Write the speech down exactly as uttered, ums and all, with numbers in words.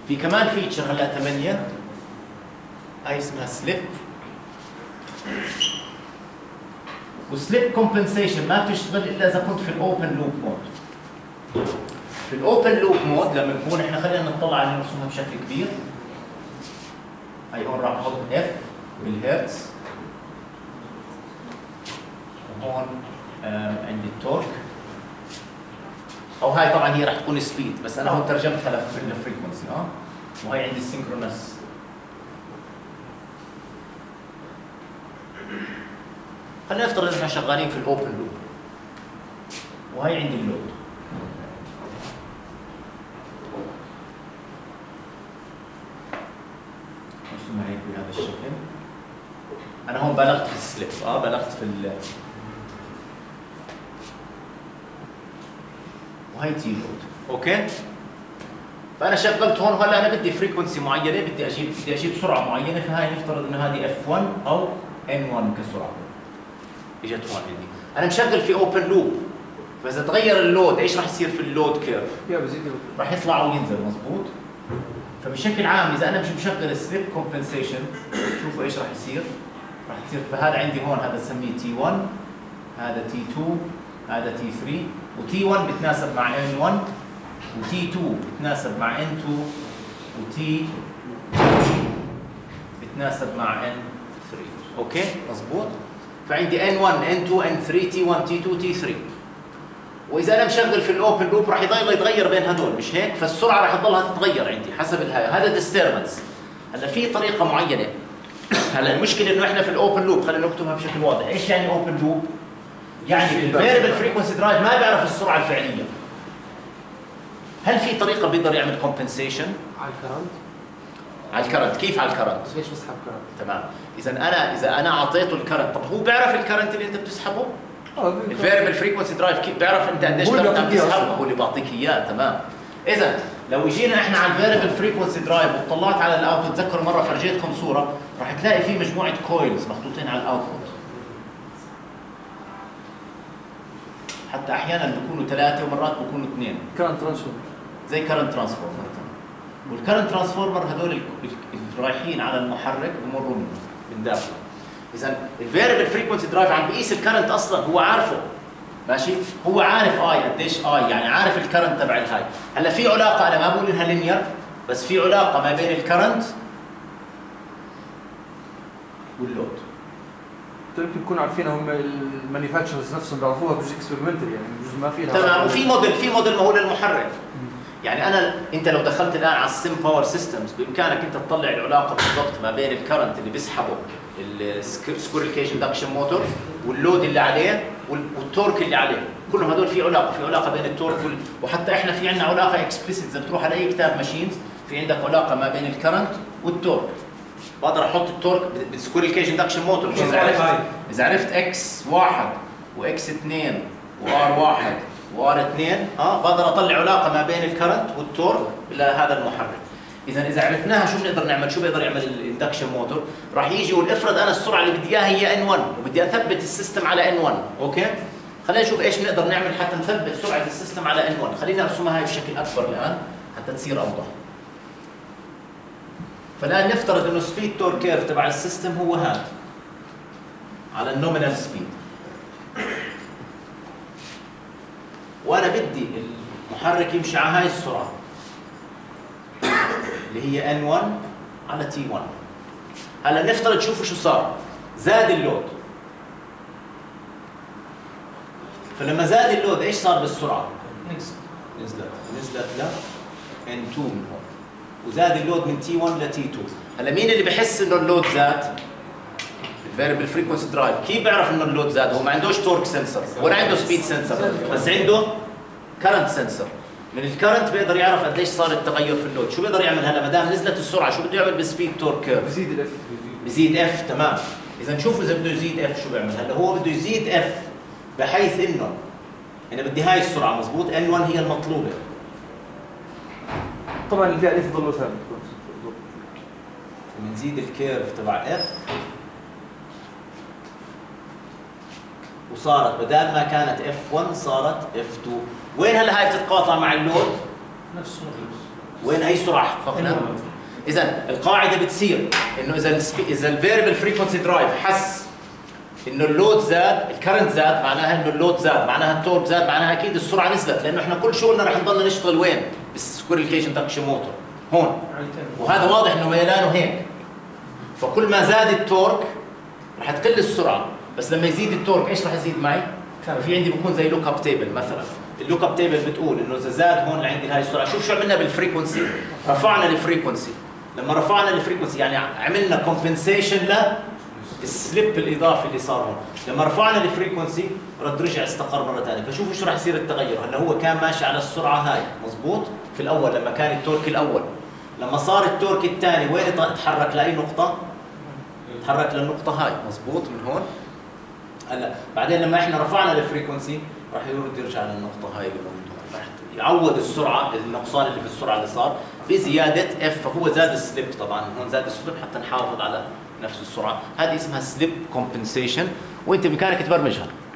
في كمان فيتشر هلا ثمانية هاي اسمها سليب. وسليب كومبنسيشن ما بتشتغل الا اذا كنت في الاوبن لوب مود. في الاوبن لوب مود لما نكون احنا خلينا نطلع على نرسمها بشكل كبير. هي هون راح نحط اف بالهرتز، وهون عندي التورك، او هاي طبعا هي راح تكون سبيد بس انا هون ترجمتها للفريكونسي. اه وهي عندي السينكرونس. خلينا نفترض ان احنا شغالين في الاوبن لوب وهي عندي اللود. نرسمها هيك بهذا الشكل. انا هون بلغت في السليب، اه بلغت في ال وهي تي لود. اوكي؟ فانا شغلت هون وهلا انا بدي فريكونسي معينه، بدي اجيب بدي اجيب سرعه معينه، فهاي نفترض انه هذه اف واحد او ان واحد كسرعه. اجت هون عندي. انا مشغل في اوبن لوب، فاذا تغير اللود ايش راح يصير في اللود كيرف؟ يا بزيد راح يطلع وينزل، مضبوط؟ فبشكل عام اذا انا مش مشغل سليب كومبنسيشن شوفوا ايش راح يصير؟ راح تصير فهذا عندي هون هذا بسميه تي واحد، هذا تي اثنين، هذا تي ثلاثة، وتي واحد بتناسب مع ان واحد، وتي اثنين بتناسب مع ان اثنين، وتي بتناسب مع ان ثلاثة. اوكي؟ مضبوط؟ فعندي ان واحد، ان اثنين، ان ثلاثة، تي واحد، تي اثنين، تي ثلاثة. واذا انا مشغل في الاوبن لوب راح يضل يتغير بين هذول، مش هيك؟ فالسرعه راح تضلها تتغير عندي حسب الهاي، هذا ديستربنس. هلا في طريقه معينه. هلا المشكله انه احنا في الاوبن لوب، خلينا نكتبها بشكل واضح، ايش يعني اوبن لوب؟ يعني الفيربل فريكونسي درايف ما بيعرف السرعه الفعليه. هل في طريقه بيقدر يعمل كومبنسيشن؟ على الكرنت؟ على الكرنت، كيف على الكرنت؟ ليش بسحب كرنت؟ تمام، اذا انا اذا انا اعطيته الكرنت، طب هو بيعرف الكرنت اللي انت بتسحبه؟ الفيربل فريكونسي درايف كيف بيعرف انت قديش كرنت عم تسحبه؟ هو اللي بيعطيك اياه. تمام. اذا لو جينا احنا على الفيربل فريكونسي درايف وطلعت على الاوتبوت، تذكروا مره فرجيتكم صوره راح تلاقي في مجموعه كويلز محطوطين على الاوتبوت، حتى احيانا بيكونوا ثلاثه ومرات بيكونوا اثنين. كرنت ترانسفورمر زي كرنت ترانسفورمر. والكرنت ترانسفورمر هذول اللي رايحين على المحرك بمروا منه من داخله. اذا الفيربل فريكونسي درايف عم بيقيس الكرنت اصلا، هو عارفه. ماشي؟ هو عارف اي قديش اي، يعني عارف الكرنت تبع الهاي. هلا في علاقه، انا ما بقول انها لينير، بس في علاقه ما بين الكرنت واللود. يمكن يكونوا عارفينها هم المانيفاكتشرز نفسهم بيعرفوها بجزء اكسبيرمنتال، يعني بجزء ما فيها. تمام. وفي موديل في موديل ما هو للمحرك. يعني انا انت لو دخلت الان على السيم باور سيستمز بامكانك انت تطلع العلاقه بالضبط ما بين الكرنت اللي بيسحبه السكويرل كيج اندكشن موتور واللود اللي عليه والتورك اللي عليه، كلهم هذول في علاقه في علاقه بين التورك وال... وحتى احنا في عندنا علاقه اكسبلسيت، اذا بتروح على اي كتاب ماشينز في عندك علاقه ما بين الكرنت والتورك. بقدر احط التورك بالسكويرل كيج اندكشن موتور، مش اذا عرفت اذا عرفت اكس واحد واكس اثنين وار واحد وار اثنين، اه بقدر اطلع علاقه ما بين الكرنت والتورك لهذا المحرك. اذا اذا عرفناها شو بنقدر نعمل؟ شو بيقدر يعمل الاندكشن موتور؟ راح يجي والافرض انا السرعه اللي بدي اياها هي ان واحد وبدي اثبت السيستم على ان واحد. اوكي؟ خلينا نشوف ايش بنقدر نعمل حتى نثبت سرعه السيستم على ان واحد. خلينا نرسمها هاي بشكل اكبر الان حتى تصير اوضح. فالان نفترض انه سبيد تورك كيرف تبع السيستم هو هذا على النومينال سبيد، وانا بدي المحرك يمشي على هاي السرعه اللي هي ان واحد على تي واحد. هلا نفترض شوفوا شو صار، زاد اللود. فلما زاد اللود ايش صار بالسرعه؟ نزلت نزلت نزلت ل ان اثنين من هون، وزاد اللود من تي واحد ل تي اثنين. هلا مين اللي بحس انه اللود زاد؟ الفيربل فريكونسي درايف. كيف بيعرف انه اللود زاد؟ هو ما عندوش تورك سنسر ولا عنده سبيد سنسر، بس عنده كرنت سنسر. من الكرنت بيقدر يعرف قديش صار التغير في اللود. شو بيقدر يعمل هلا ما دام نزلت السرعه؟ شو بده يعمل بالسبيد تورك كيرف؟ بزيد الاف بزيد اف. تمام. اذا شوفوا اذا بده يزيد اف شو بيعمل. هلا هو بده يزيد اف بحيث انه انا بدي هاي السرعه مضبوط، ان واحد هي المطلوبه. طبعا اللي فيها اف ضله ثابت. بنزيد الكيرف تبع اف وصارت بدال ما كانت اف واحد صارت اف اثنين. وين هلا هاي بتتقاطع مع اللود؟ نفس وين اي سرعه حققنا؟ اذا القاعده بتصير انه اذا ال اذا الفيربل فريكونسي درايف حس انه اللود زاد، الكرنت زاد، معناها انه اللود زاد، معناها التورك زاد، معناها اكيد السرعه نزلت، لانه احنا كل شغلنا رح نضلنا نشتغل وين؟ بالسكويرل كيج اندكشن موتور هون، وهذا واضح انه ميلانه هيك. فكل ما زاد التورك رح تقل السرعه، بس لما يزيد التورك ايش رح يزيد معي؟ في عندي بكون زي لوك اب تيبل مثلا، اللوك اب تيبل بتقول انه اذا زاد هون لعندي هاي السرعه، شوف شو عملنا بالفريكونسي، رفعنا الفريكونسي، لما رفعنا الفريكونسي يعني عملنا كومبنسيشن للسليب الاضافي اللي صار هون، لما رفعنا الفريكونسي رد رجع استقر مره ثانيه، فشوفوا شو راح يصير التغير. هلا هو كان ماشي على السرعه هاي مزبوط في الاول لما كان التورك الاول، لما صار التورك الثاني وين تحرك لاي نقطه؟ تحرك للنقطه هاي مزبوط من هون. هلا بعدين لما احنا رفعنا الفريكونسي راح يرد يرجع للنقطه هاي اللي موجوده، راح يعوض السرعه النقصان اللي في السرعه اللي صار بزياده اف، فهو زاد السليب طبعا هون، زاد السليب حتى نحافظ على نفس السرعه، هذه اسمها سليب كومبنسيشن، وانت بامكانك تبرمجها.